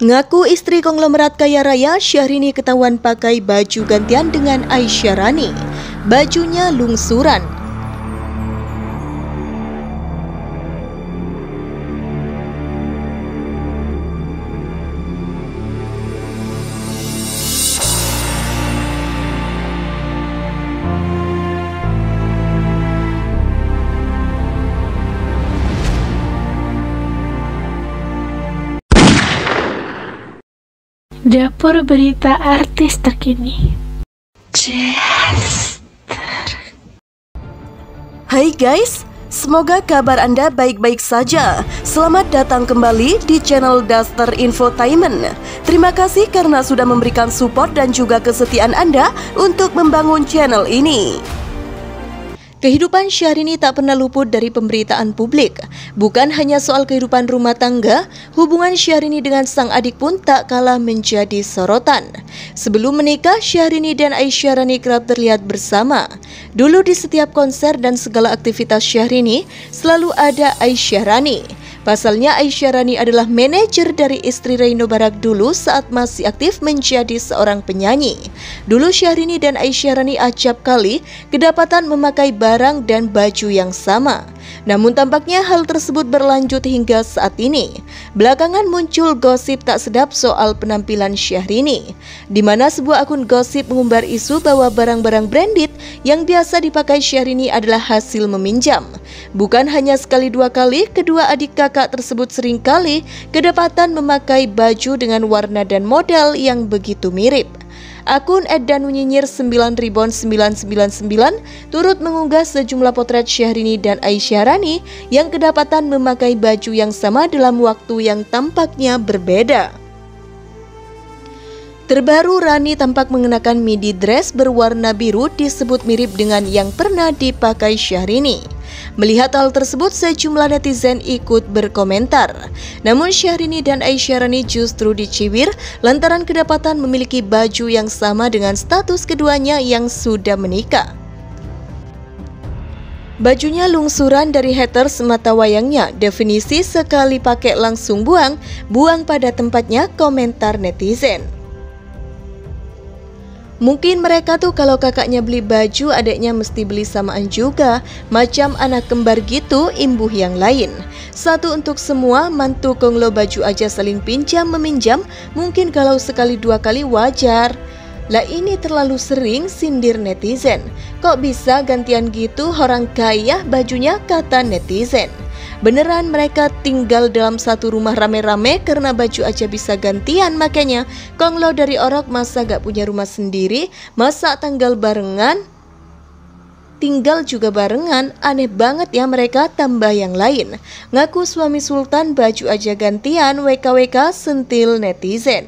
Ngaku istri konglomerat kaya raya, Syahrini ketahuan pakai baju gantian dengan Aisyah Rani. Bajunya lungsuran. Dapur berita artis terkini. Hai guys, semoga kabar Anda baik-baik saja. Selamat datang kembali di channel Daster Infotainment. Terima kasih karena sudah memberikan support dan juga kesetiaan Anda untuk membangun channel ini. Kehidupan Syahrini tak pernah luput dari pemberitaan publik. Bukan hanya soal kehidupan rumah tangga, hubungan Syahrini dengan sang adik pun tak kalah menjadi sorotan. Sebelum menikah, Syahrini dan Aisyah Rani kerap terlihat bersama. Dulu di setiap konser dan segala aktivitas Syahrini, selalu ada Aisyah Rani. Pasalnya Aisyah Rani adalah manajer dari istri Reino Barak dulu saat masih aktif menjadi seorang penyanyi. Dulu Syahrini dan Aisyah Rani acap kali kedapatan memakai barang dan baju yang sama. Namun tampaknya hal tersebut berlanjut hingga saat ini. Belakangan muncul gosip tak sedap soal penampilan Syahrini, di mana sebuah akun gosip mengumbar isu bahwa barang-barang branded yang biasa dipakai Syahrini adalah hasil meminjam. Bukan hanya sekali dua kali, kedua adik kakak tersebut seringkali kedapatan memakai baju dengan warna dan model yang begitu mirip. Akun @danunyinyir9.999 turut mengunggah sejumlah potret Syahrini dan Aisyah Rani yang kedapatan memakai baju yang sama dalam waktu yang tampaknya berbeda. Terbaru, Rani tampak mengenakan midi dress berwarna biru disebut mirip dengan yang pernah dipakai Syahrini. Melihat hal tersebut, sejumlah netizen ikut berkomentar. Namun Syahrini dan Aisyah Rani justru dicibir lantaran kedapatan memiliki baju yang sama dengan status keduanya yang sudah menikah. Bajunya lungsuran dari haters mata wayangnya. Definisi sekali pakai langsung buang, buang pada tempatnya, komentar netizen. Mungkin mereka tuh kalau kakaknya beli baju, adiknya mesti beli samaan juga. Macam anak kembar gitu, imbuh yang lain. Satu untuk semua, mantu konglo baju aja saling pinjam-meminjam. Mungkin kalau sekali dua kali wajar. Lah ini terlalu sering, sindir netizen. Kok bisa gantian gitu orang kaya bajunya, kata netizen. Beneran mereka tinggal dalam satu rumah rame-rame karena baju aja bisa gantian, makanya konglo dari orok masa gak punya rumah sendiri, masa tanggal barengan, tinggal juga barengan, aneh banget ya mereka, tambah yang lain. Ngaku suami sultan baju aja gantian, WKWK sentil netizen.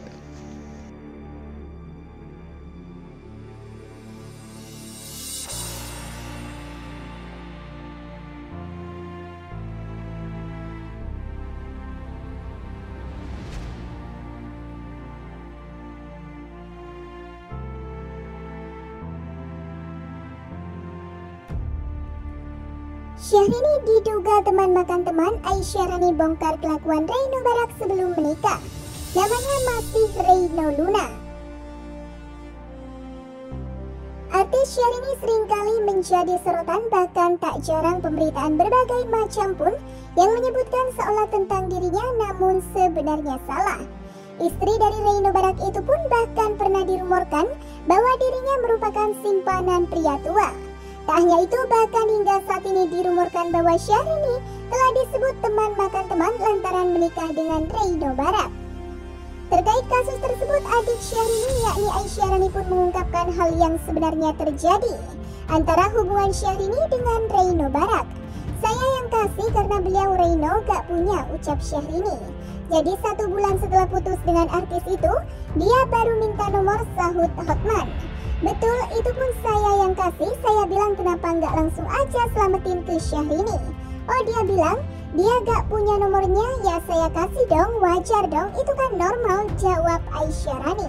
Syahrini diduga teman makan teman, Aisyah Rani bongkar kelakuan Reino Barak sebelum menikah. Namanya masih Reino Luna. Artis Syahrini seringkali menjadi sorotan, bahkan tak jarang pemberitaan berbagai macam pun yang menyebutkan seolah tentang dirinya, namun sebenarnya salah. Istri dari Reino Barak itu pun bahkan pernah dirumorkan bahwa dirinya merupakan simpanan pria tua. Tak hanya itu, bahkan hingga saat ini dirumorkan bahwa Syahrini telah disebut teman makan teman lantaran menikah dengan Reino Barak. Terkait kasus tersebut, adik Syahrini yakni Aisyah Rani pun mengungkapkan hal yang sebenarnya terjadi antara hubungan Syahrini dengan Reino Barak. Saya yang kasih karena beliau Reino gak punya, ucap Syahrini. Jadi 1 bulan setelah putus dengan artis itu, dia baru minta nomor, sahut Hotman. Betul, itu pun saya yang kasih. Saya bilang kenapa nggak langsung aja selamatin ke Syahrini. Oh, dia bilang dia gak punya nomornya. Ya saya kasih dong, wajar dong, itu kan normal, jawab Aisyah Rani.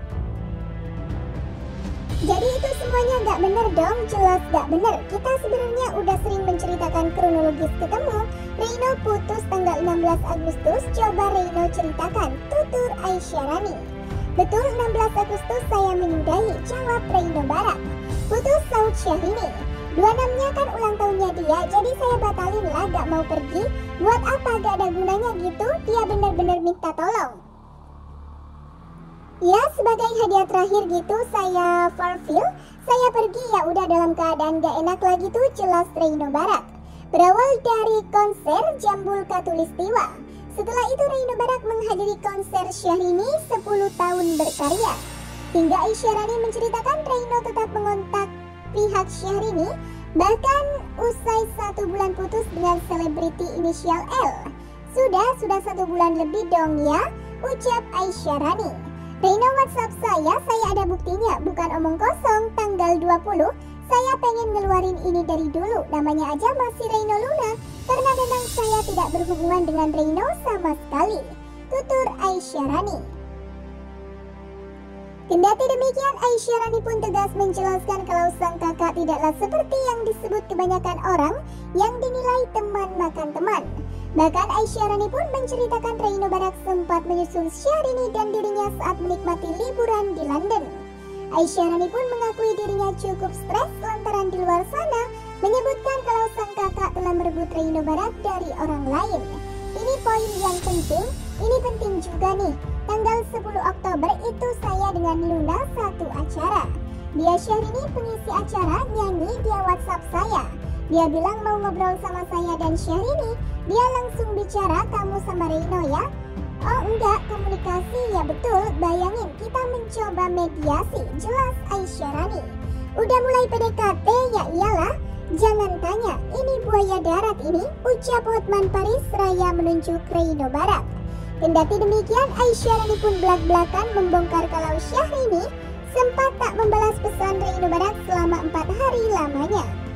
Jadi itu semuanya gak bener dong, jelas gak bener. Kita sebenarnya udah sering menceritakan kronologis ketemu Reino putus tanggal 16 Agustus, coba Reino ceritakan, tutur Aisyah Rani. Betul 16 Agustus saya menyudahi, jawab Reino Barat. Putus saut Syahrini. 26-nya kan ulang tahunnya dia, jadi saya batalin lah, gak mau pergi. Buat apa, gak ada gunanya gitu, dia bener-bener minta tolong. Ya, sebagai hadiah terakhir gitu saya fulfill. Saya pergi ya udah dalam keadaan gak enak lagi tuh, jelas Reino Barat. Berawal dari konser Jambul Katulistiwa. Setelah itu Reino Barat menghadiri konser Syahrini 10 tahun berkarya. Hingga Aisyah Rani menceritakan Reino tetap mengontak pihak Syahrini, bahkan usai 1 bulan putus dengan selebriti inisial L. Sudah 1 bulan lebih dong ya, ucap Aisyah Rani. Reino WhatsApp saya ada buktinya, bukan omong kosong. Tanggal 20, saya pengen ngeluarin ini dari dulu, namanya aja masih Reino Luna, karena memang saya tidak berhubungan dengan Reino sama sekali, tutur Aisyah Rani. Kendati demikian, Aisyah Rani pun tegas menjelaskan kalau sang kakak tidaklah seperti yang disebut kebanyakan orang yang dinilai teman makan teman. Bahkan Aisyah Rani pun menceritakan Reino Barat sempat menyusul Syahrini dan dirinya saat menikmati liburan di London. Aisyah Rani pun mengakui dirinya cukup stres lantaran di luar sana, menyebutkan kalau sang kakak telah merebut Reino Barat dari orang lain. Ini poin yang penting, ini penting juga nih. Tanggal 10 Oktober itu saya dengan Luna satu acara. Dia Syahrini pengisi acara nyanyi, dia WhatsApp saya. Dia bilang mau ngobrol sama saya dan Syahrini. Dia langsung bicara, kamu sama Reino ya? Oh enggak, komunikasi ya betul, bayangin kita mencoba mediasi, jelas Aisyah Rani. Udah mulai PDKT ya iyalah, jangan tanya, ini buaya darat ini, ucap Hotman Paris Raya menunjuk Reino Barat. Kendati demikian, Aisyah Rani pun belak-belakan membongkar kalau Syahrini sempat tak membalas pesan Reino Barat selama 4 hari lamanya.